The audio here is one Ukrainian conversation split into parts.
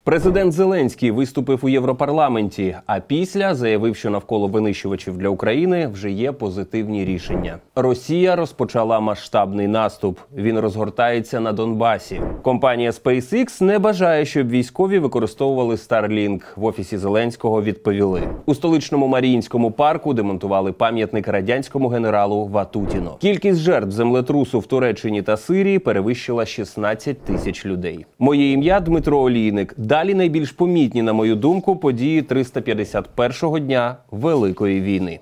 Президент Зеленський виступив у Європарламенті, а після заявив, що навколо винищувачів для України вже є позитивні рішення. Росія розпочала масштабний наступ. Він розгортається на Донбасі. Компанія SpaceX не бажає, щоб військові використовували Starlink. В офісі Зеленського відповіли. У столичному Маріїнському парку демонтували пам'ятник радянському генералу Ватутіно. Кількість жертв землетрусу в Туреччині та Сирії перевищила 16 тисяч людей. Моє ім'я Дмитро Олійник. Далі найбільш помітні, на мою думку, події 351-го дня Великої війни.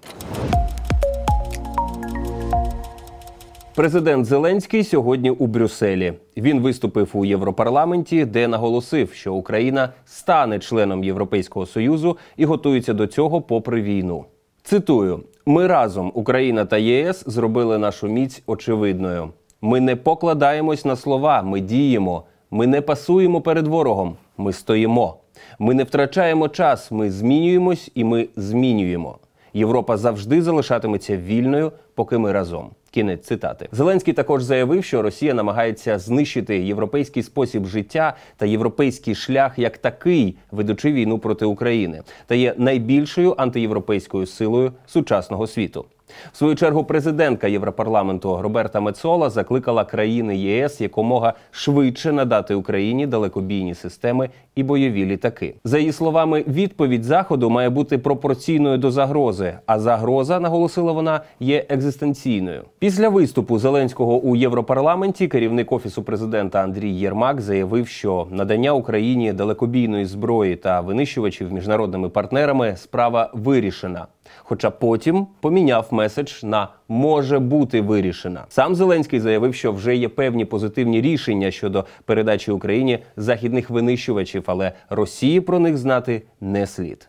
Президент Зеленський сьогодні у Брюсселі. Він виступив у Європарламенті, де наголосив, що Україна стане членом Європейського Союзу і готується до цього попри війну. Цитую: «Ми разом, Україна та ЄС, зробили нашу міць очевидною. Ми не покладаємось на слова, ми діємо. Ми не пасуємо перед ворогом, ми стоїмо. Ми не втрачаємо час, ми змінюємось і ми змінюємо. Європа завжди залишатиметься вільною, поки ми разом». Кінець цитати. Зеленський також заявив, що Росія намагається знищити європейський спосіб життя та європейський шлях як такий, ведучи війну проти України, та є найбільшою антиєвропейською силою сучасного світу. В свою чергу президентка Європарламенту Роберта Мецола закликала країни ЄС якомога швидше надати Україні далекобійні системи і бойові літаки. За її словами, відповідь Заходу має бути пропорційною до загрози, а загроза, наголосила вона, є екзистенційною. Після виступу Зеленського у Європарламенті керівник Офісу президента Андрій Єрмак заявив, що надання Україні далекобійної зброї та винищувачів міжнародними партнерами справа вирішена. Хоча потім поміняв меседж на «може бути вирішена». Сам Зеленський заявив, що вже є певні позитивні рішення щодо передачі Україні західних винищувачів, але Росії про них знати не слід.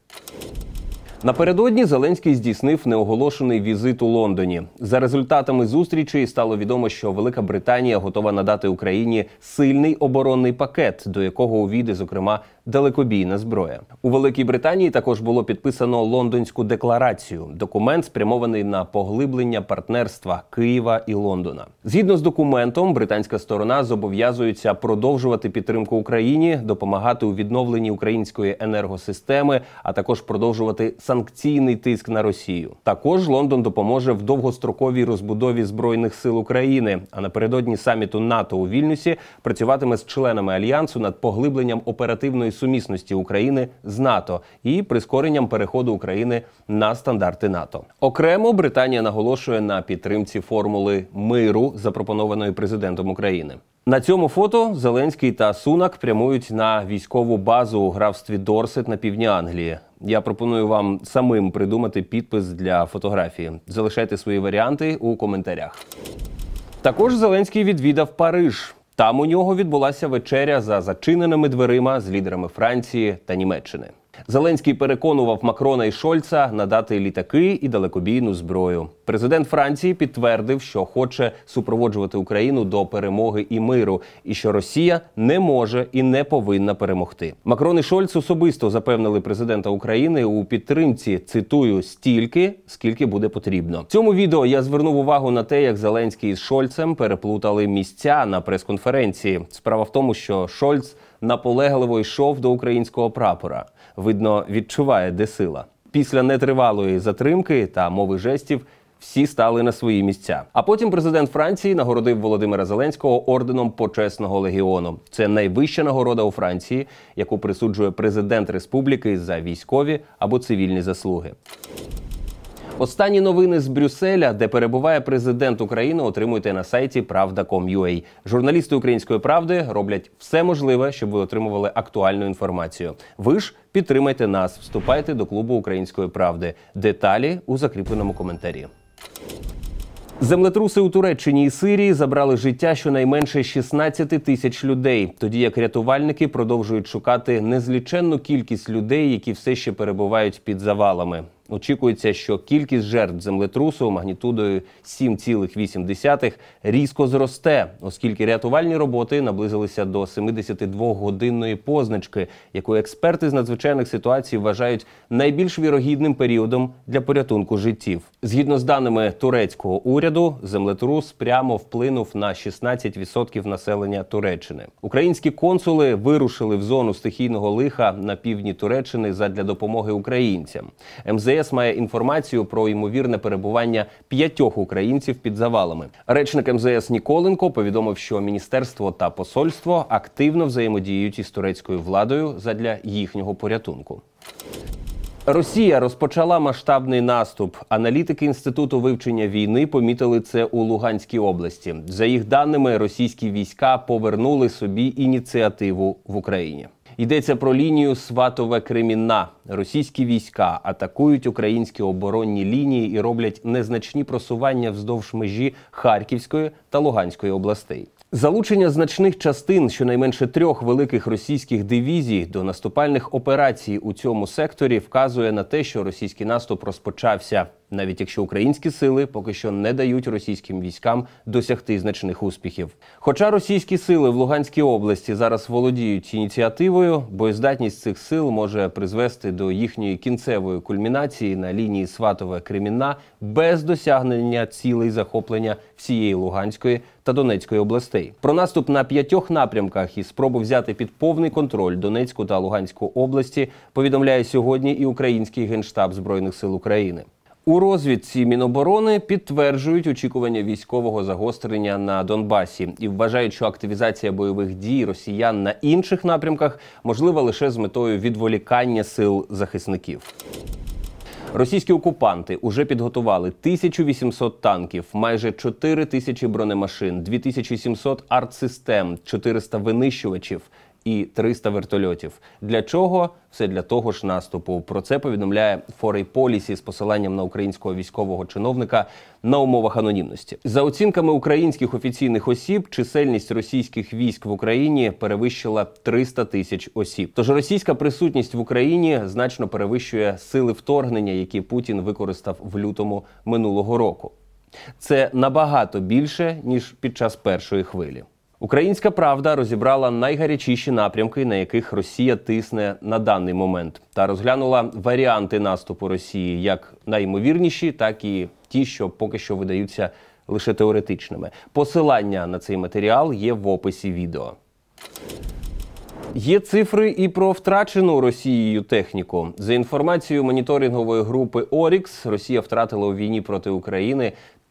Напередодні Зеленський здійснив неоголошений візит у Лондоні. За результатами зустрічі стало відомо, що Велика Британія готова надати Україні сильний оборонний пакет, до якого увійде, зокрема, далекобійна зброя. У Великій Британії також було підписано Лондонську декларацію – документ, спрямований на поглиблення партнерства Києва і Лондона. Згідно з документом, британська сторона зобов'язується продовжувати підтримку Україні, допомагати у відновленні української енергосистеми, а також продовжувати санкційний тиск на Росію. Також Лондон допоможе в довгостроковій розбудові Збройних сил України, а напередодні саміту НАТО у Вільнюсі працюватиме з членами Альянсу над поглибленням оперативної сумісності України з НАТО і прискоренням переходу України на стандарти НАТО. Окремо Британія наголошує на підтримці формули миру, запропонованої президентом України. На цьому фото Зеленський та Сунак прямують на військову базу у графстві Дорсет на півдні Англії. Я пропоную вам самим придумати підпис для фотографії. Залишайте свої варіанти у коментарях. Також Зеленський відвідав Париж. Там у нього відбулася вечеря за зачиненими дверима з лідерами Франції та Німеччини. Зеленський переконував Макрона і Шольца надати літаки і далекобійну зброю. Президент Франції підтвердив, що хоче супроводжувати Україну до перемоги і миру, і що Росія не може і не повинна перемогти. Макрон і Шольц особисто запевнили президента України у підтримці, цитую, «стільки, скільки буде потрібно». В цьому відео я звернув увагу на те, як Зеленський із Шольцем переплутали місця на прес-конференції. Справа в тому, що Шольц наполегливо йшов до українського прапора. Видно, відчуває, де сила. Після нетривалої затримки та мови жестів всі стали на свої місця. А потім президент Франції нагородив Володимира Зеленського орденом Почесного легіону. Це найвища нагорода у Франції, яку присуджує президент республіки за військові або цивільні заслуги. Останні новини з Брюсселя, де перебуває президент України, отримуйте на сайті pravda.com.ua. Журналісти «Української правди» роблять все можливе, щоб ви отримували актуальну інформацію. Ви ж підтримайте нас, вступайте до клубу «Української правди». Деталі у закріпленому коментарі. Землетруси у Туреччині і Сирії забрали життя щонайменше 16 тисяч людей, тоді як рятувальники продовжують шукати незліченну кількість людей, які все ще перебувають під завалами. Очікується, що кількість жертв землетрусу магнітудою 7,8 різко зросте, оскільки рятувальні роботи наблизилися до 72-годинної позначки, яку експерти з надзвичайних ситуацій вважають найбільш вірогідним періодом для порятунку життів. Згідно з даними турецького уряду, землетрус прямо вплинув на 16% населення Туреччини. Українські консули вирушили в зону стихійного лиха на півдні Туреччини задля допомоги українцям. МЗС має інформацію про ймовірне перебування 5 українців під завалами. Речник МЗС Ніколенко повідомив, що міністерство та посольство активно взаємодіють із турецькою владою задля їхнього порятунку. Росія розпочала масштабний наступ. Аналітики Інституту вивчення війни помітили це у Луганській області. За їх даними, російські війська повернули собі ініціативу в Україні. Йдеться про лінію Сватове-Кремінна. Російські війська атакують українські оборонні лінії і роблять незначні просування вздовж межі Харківської та Луганської областей. Залучення значних частин щонайменше 3 великих російських дивізій до наступальних операцій у цьому секторі вказує на те, що російський наступ розпочався, навіть якщо українські сили поки що не дають російським військам досягти значних успіхів. Хоча російські сили в Луганській області зараз володіють ініціативою, боєздатність цих сил може призвести до їхньої кінцевої кульмінації на лінії Сватове-Кремінна без досягнення цілей захоплення всієї Луганської та Донецької областей. Про наступ на 5 напрямках і спробу взяти під повний контроль Донецьку та Луганську області повідомляє сьогодні і український Генштаб Збройних сил України. У розвідці Міноборони підтверджують очікування військового загострення на Донбасі і вважають, що активізація бойових дій росіян на інших напрямках можлива лише з метою відволікання сил захисників. Російські окупанти уже підготували 1800 танків, майже 4000 бронемашин, 2700 артсистем, 400 винищувачів і 300 вертольотів. Для чого? Все для того ж наступу. Про це повідомляє Foreign Policy з посиланням на українського військового чиновника на умовах анонімності. За оцінками українських офіційних осіб, чисельність російських військ в Україні перевищила 300 тисяч осіб. Тож російська присутність в Україні значно перевищує сили вторгнення, які Путін використав в лютому минулого року. Це набагато більше, ніж під час першої хвилі. Українська правда розібрала найгарячіші напрямки, на яких Росія тисне на даний момент, та розглянула варіанти наступу Росії, як найімовірніші, так і ті, що поки що видаються лише теоретичними. Посилання на цей матеріал є в описі відео. Є цифри і про втрачену Росією техніку. За інформацією моніторингової групи Орікс, Росія втратила у війні проти України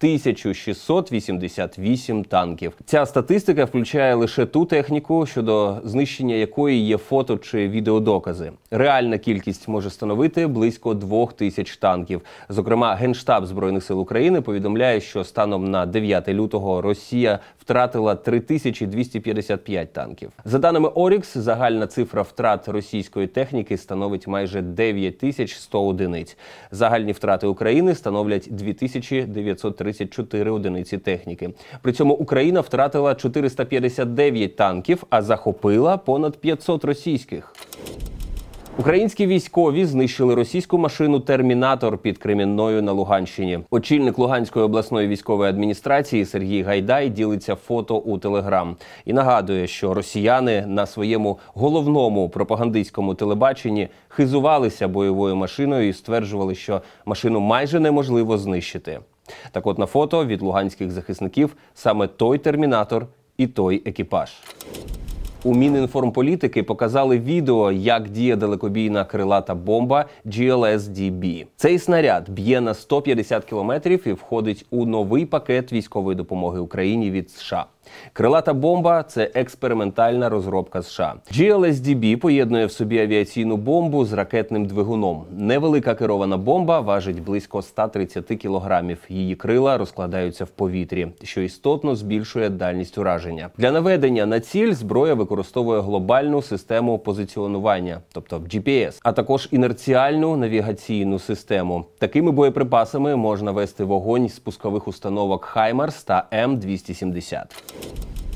1688 танків. Ця статистика включає лише ту техніку, щодо знищення якої є фото чи відеодокази. Реальна кількість може становити близько 2000 танків. Зокрема, Генштаб Збройних сил України повідомляє, що станом на 9 лютого Росія втратила 3255 танків. За даними Орікс, загальна цифра втрат російської техніки становить майже 9100 одиниць. Загальні втрати України становлять 2934 одиниці техніки. При цьому Україна втратила 459 танків, а захопила понад 500 російських. Українські військові знищили російську машину «Термінатор» під Кремінною на Луганщині. Очільник Луганської обласної військової адміністрації Сергій Гайдай ділиться фото у Телеграм і нагадує, що росіяни на своєму головному пропагандистському телебаченні хизувалися бойовою машиною і стверджували, що машину майже неможливо знищити. Так от на фото від луганських захисників саме той «Термінатор» і той екіпаж. У Мінінформполітики показали відео, як діє далекобійна крилата бомба GLSDB. Цей снаряд б'є на 150 кілометрів і входить у новий пакет військової допомоги Україні від США. Крилата бомба – це експериментальна розробка США. GLSDB поєднує в собі авіаційну бомбу з ракетним двигуном. Невелика керована бомба важить близько 130 кілограмів. Її крила розкладаються в повітрі, що істотно збільшує дальність ураження. Для наведення на ціль зброя використовує глобальну систему позиціонування, тобто GPS, а також інерціальну навігаційну систему. Такими боєприпасами можна вести вогонь з пускових установок «Хаймарс» та М270.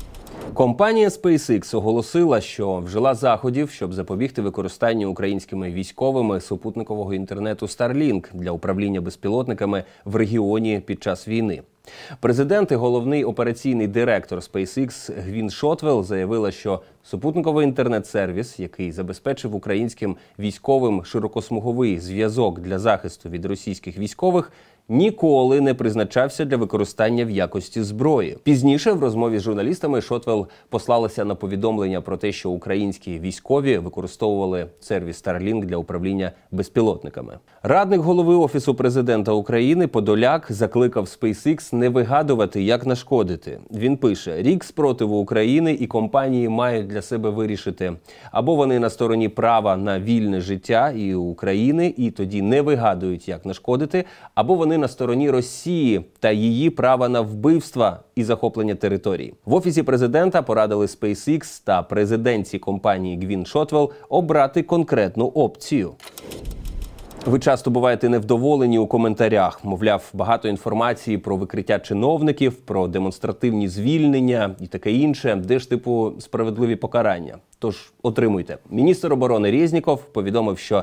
Компанія SpaceX оголосила, що вжила заходів, щоб запобігти використанню українськими військовими супутникового інтернету Starlink для управління безпілотниками в регіоні під час війни. Президент і головний операційний директор SpaceX Гвін Шотвелл заявила, що супутниковий інтернет-сервіс, який забезпечив українським військовим широкосмуговий зв'язок для захисту від російських військових, ніколи не призначався для використання в якості зброї. Пізніше в розмові з журналістами Шотвелл послалася на повідомлення про те, що українські військові використовували сервіс Starlink для управління безпілотниками. Радник голови Офісу президента України Подоляк закликав SpaceX не вигадувати, як нашкодити. Він пише: «Рік спротиву України і компанії мають для себе вирішити, або вони на стороні права на вільне життя і України, і тоді не вигадують, як нашкодити, або вони на стороні Росії та її права на вбивства і захоплення територій». В Офісі президента порадили SpaceX та президентці компанії Гвін Шотвелл обрати конкретну опцію. Ви часто буваєте невдоволені у коментарях. Мовляв, багато інформації про викриття чиновників, про демонстративні звільнення і таке інше. Де ж, справедливі покарання? Тож, отримуйте. Міністр оборони Резніков повідомив, що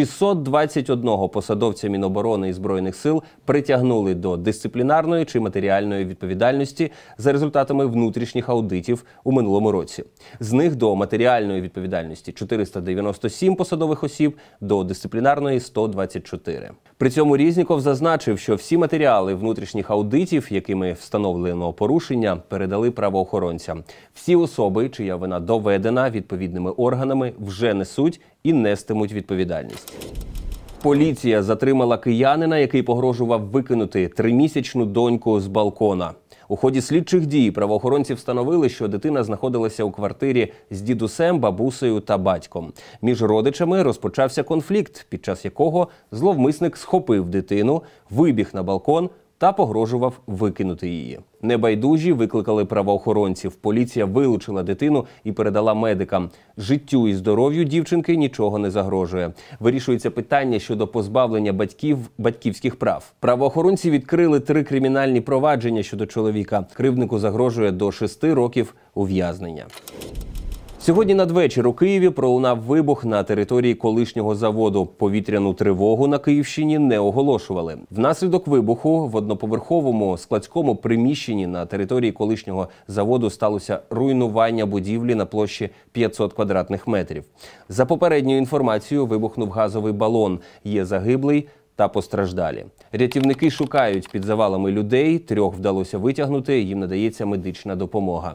621 посадовця Міноборони і Збройних сил притягнули до дисциплінарної чи матеріальної відповідальності за результатами внутрішніх аудитів у минулому році. З них до матеріальної відповідальності 497 посадових осіб, до дисциплінарної – 124. При цьому Резніков зазначив, що всі матеріали внутрішніх аудитів, якими встановлено порушення, передали правоохоронцям. Всі особи, чия вина доведена відповідними органами, вже несуть і нестимуть відповідальність. Поліція затримала киянина, який погрожував викинути 3-місячну доньку з балкона. У ході слідчих дій правоохоронці встановили, що дитина знаходилася у квартирі з дідусем, бабусею та батьком. Між родичами розпочався конфлікт, під час якого зловмисник схопив дитину, вибіг на балкон та погрожував викинути її. Небайдужі викликали правоохоронців. Поліція вилучила дитину і передала медикам. Життю і здоров'ю дівчинки нічого не загрожує. Вирішується питання щодо позбавлення батьківських прав. Правоохоронці відкрили 3 кримінальні провадження щодо чоловіка. Кривднику загрожує до 6 років ув'язнення. Сьогодні надвечір у Києві пролунав вибух на території колишнього заводу. Повітряну тривогу на Київщині не оголошували. Внаслідок вибуху в одноповерховому складському приміщенні на території колишнього заводу сталося руйнування будівлі на площі 500 квадратних метрів. За попередньою інформацією, вибухнув газовий балон. Є загиблий та постраждалі. Рятівники шукають під завалами людей, 3 вдалося витягнути, їм надається медична допомога.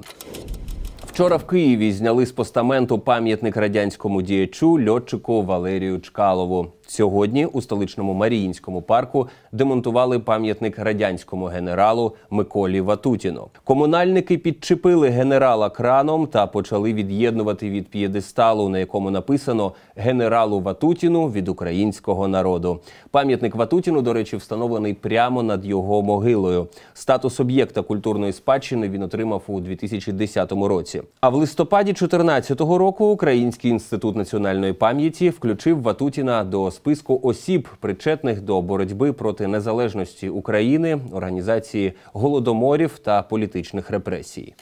Вчора в Києві зняли з постаменту пам'ятник радянському діячу, льотчику Валерію Чкалову. Сьогодні у столичному Маріїнському парку демонтували пам'ятник радянському генералу Миколі Ватутіну. Комунальники підчепили генерала краном та почали від'єднувати від п'єдесталу, на якому написано «Генералу Ватутіну від українського народу». Пам'ятник Ватутіну, до речі, встановлений прямо над його могилою. Статус об'єкта культурної спадщини він отримав у 2010 році. А в листопаді 2014 року Український інститут національної пам'яті включив Ватутіна до списку осіб, причетних до боротьби проти незалежності України, організації голодоморів та політичних репресій.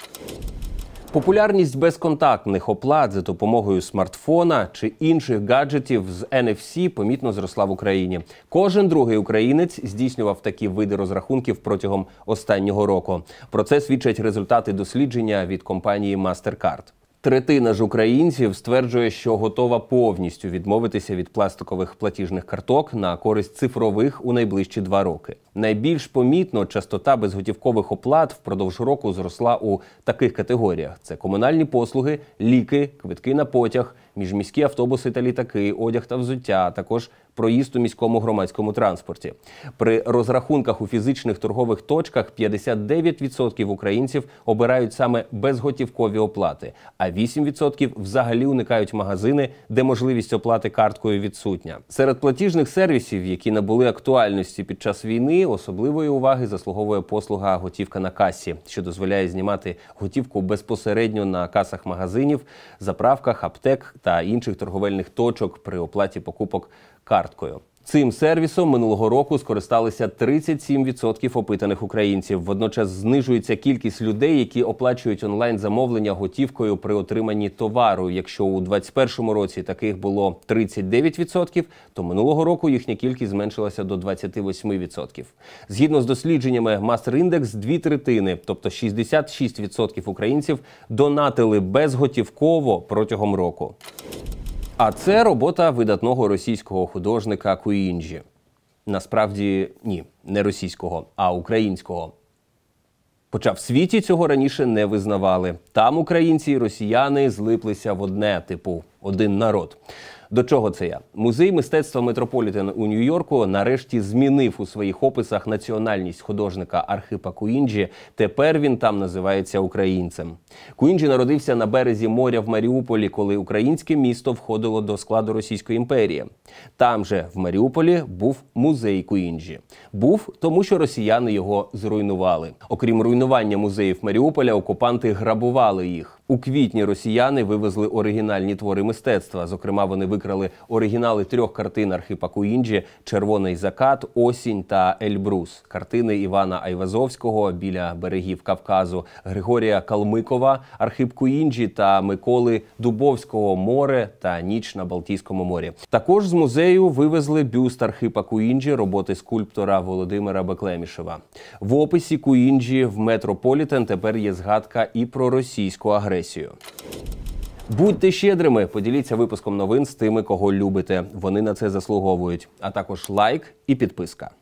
Популярність безконтактних оплат за допомогою смартфона чи інших гаджетів з NFC помітно зросла в Україні. Кожен другий українець здійснював такі види розрахунків протягом останнього року. Про це свідчать результати дослідження від компанії MasterCard. Третина ж українців стверджує, що готова повністю відмовитися від пластикових платіжних карток на користь цифрових у найближчі 2 роки. Найбільш помітно частота безготівкових оплат впродовж року зросла у таких категоріях. Це комунальні послуги, ліки, квитки на потяг, міжміські автобуси та літаки, одяг та взуття, а також проїзд у міському громадському транспорті. При розрахунках у фізичних торгових точках 59% українців обирають саме безготівкові оплати, а 8% взагалі уникають магазини, де можливість оплати карткою відсутня. Серед платіжних сервісів, які набули актуальності під час війни, особливої уваги заслуговує послуга «Готівка на касі», що дозволяє знімати готівку безпосередньо на касах магазинів, заправках, аптек та інших торговельних точок при оплаті покупок карткою. Цим сервісом минулого року скористалися 37% опитаних українців. Водночас знижується кількість людей, які оплачують онлайн-замовлення готівкою при отриманні товару. Якщо у 2021 році таких було 39%, то минулого року їхня кількість зменшилася до 28%. Згідно з дослідженнями Master Index, 2/3, тобто 66% українців, донатили безготівково протягом року. А це робота видатного російського художника Куінджі. Насправді, ні, не російського, а українського. Хоча в світі цього раніше не визнавали. Там українці і росіяни злиплися в одне, типу, один народ. До чого це я? Музей мистецтва Метрополітен у Нью-Йорку нарешті змінив у своїх описах національність художника Архипа Куінджі. Тепер він там називається українцем. Куінджі народився на березі моря в Маріуполі, коли українське місто входило до складу Російської імперії. Там же, в Маріуполі, був музей Куінджі. Був, тому що росіяни його зруйнували. Окрім руйнування музеїв Маріуполя, окупанти грабували їх. У квітні росіяни вивезли оригінальні твори мистецтва. Зокрема, вони викрали оригінали 3 картин Архипа Куінджі «Червоний закат», «Осінь» та «Ельбрус». Картини Івана Айвазовського «Біля берегів Кавказу», Григорія Калмикова, Архип Куінджі та Миколи Дубовського «Море» та «Ніч на Балтійському морі». Також з музею вивезли бюст Архипа Куінджі роботи скульптора Володимира Беклемішева. В описі Куінджі в Метрополітен тепер є згадка і про російську агресію. Будьте щедрими, поділіться випуском новин з тими, кого любите. Вони на це заслуговують. А також лайк і підписка.